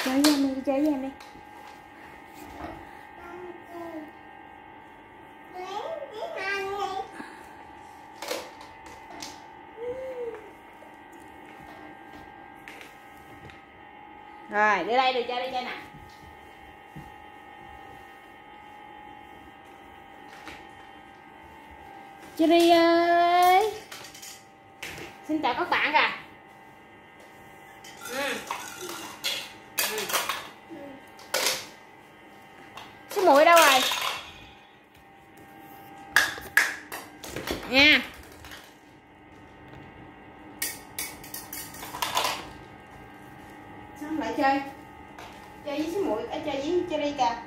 Chơi với em đi, chơi với em đi. Rồi, đưa đây, đưa chơi đi chơi nè. Cherry ơi. Xin chào các bạn kìa. Số muội đâu rồi? Nha. Sao không lại chơi? Chơi với số muội, chơi với Cherry kìa.